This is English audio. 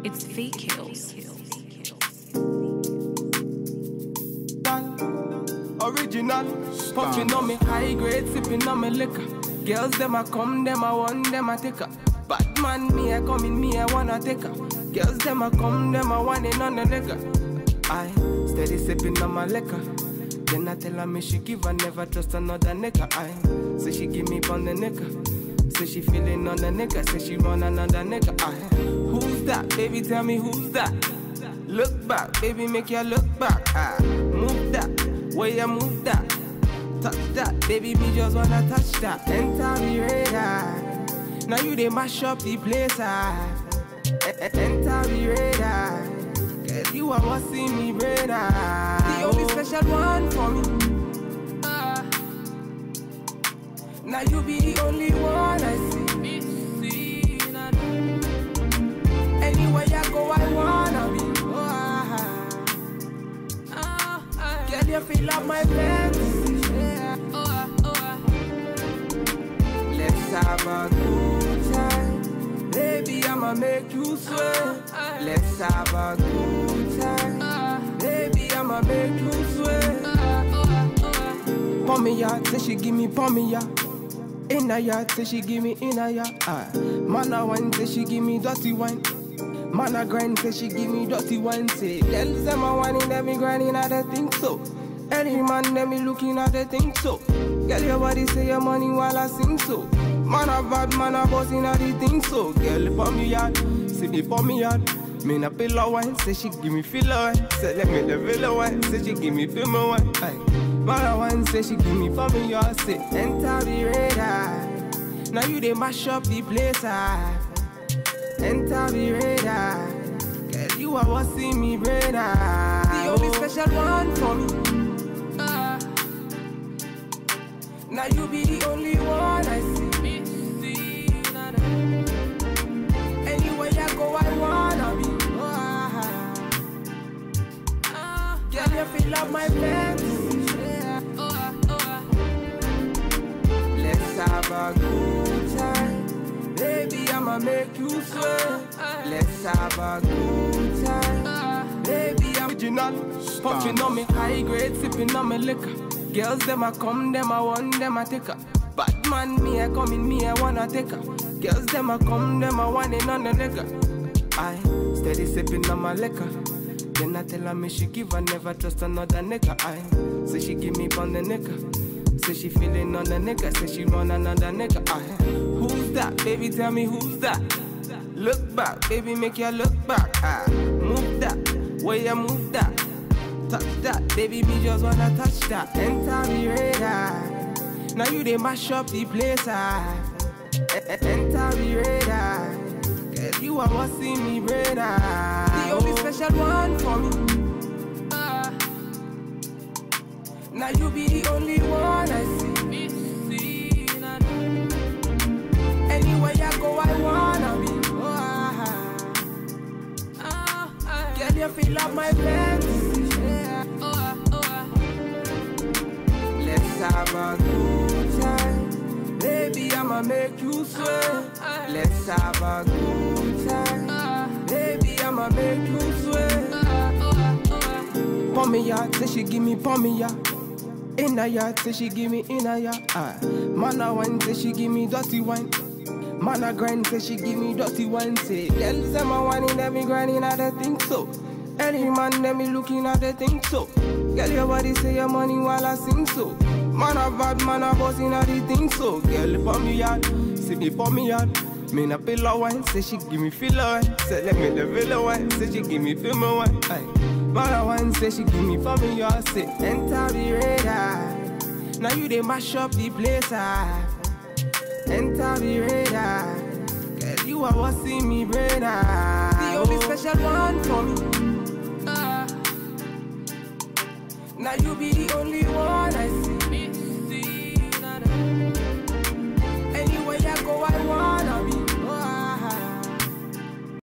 It's Fake Kills. Original, puffing on me high grade, sipping on me liquor. Girls them a come, them a want, them a take her. Bad man, me a come in, me a wanna take her. Girls them a come, them a want it on the nigga. I steady sipping on my liquor. Then I tell her me she give her, never trust another nigga. I say she give me on the nigga. Say she feeling on the nigga. Say she want another nigga. I who's that? Baby, tell me who's that? Look back, baby, make you look back. I move that. Where you move that, touch that, baby, me just wanna touch that. Enter me radar, now you they mash up the place. Enter me radar, cause you are what's in me radar. The only special one for me. Now you be the only one I see. Anywhere you go, I wanna be. Can you feel up my fantasy? Let's have a good time. Baby, I'ma make you sweat. Let's have a good time. Baby, I'ma make you sweat. Pour me yard, say she give me pour me yard. In a yard, say she give me in a yard. Man a wine, say she give me dirty wine. Man a grind, say she give me dirty wine. Say, girls them a whining, them me grinding, I don't think so. Any man, them me looking at the think so. Girl, your body say your money while I sing so. Man a bad, man a bossing at the thing so. Girl, pour me yard, say me pour me yard. Me na pillow wine, say she give me filler wine. Say let me the villa wine, say she give me filler wine. Man a wine, say she give me pour me yard. Say enter the radar, now you they mash up the place. Enter the radar, cause you are what's in me radar. The only special one for me. Now you be the only one I see. Anywhere you go, I wanna be. Girl, you feel up my fantasy. Let's have a good time. Baby, I'ma make you sweat. Let's have a good time. Baby, I'm original, puffing on me high grade, sipping on me liquor. Girls them a come, them a want, them a take her. Bad man, me a come in, me a wanna take her. Girls them a come, them a want it on the nigga. I steady sipping on my liquor. Then I tell her me she give her, never trust another nigga. I say she give me on the nigga. Say she feeling on the nigga. Say she want another nigga. I who's that? Baby, tell me who's that? Look back, baby, make you look back. I move that, where you move that. Touch that, baby, me just wanna touch that. Enter me radar, now you they mash up the place. Enter me radar, cause you are what's in me radar. The only special one for me. Now you be the only one I see. Anywhere you go, I wanna be. Girl, you feel up my fantasy. Let's have a good time. Baby, I'ma make you sweat. Let's have a good time. Baby, I'ma make you sweat. Pour me yard, say she give me pour me yard. In a yard, say she give me in a yard. Man a wine, say she give me dirty wine. Man a grind, say she give me dirty wine. Say, girls them a whining, them me grinding, I don't think so. Any man, them me looking at the think so. Girl, your body say your money while I sing so. Man a bad, man a bossing at the thing so. Girl, pour me yard, say me pour me yard. Me na pillow wine, say she give me filler wine. Say let me the villa wine, say she give me filler wine. Man a wine, say she give me pour me yard. Say enter the radar, now you they mash up the place. Enter the radar, cause you are what's in me radar. The only special one for me. Now you be the only one.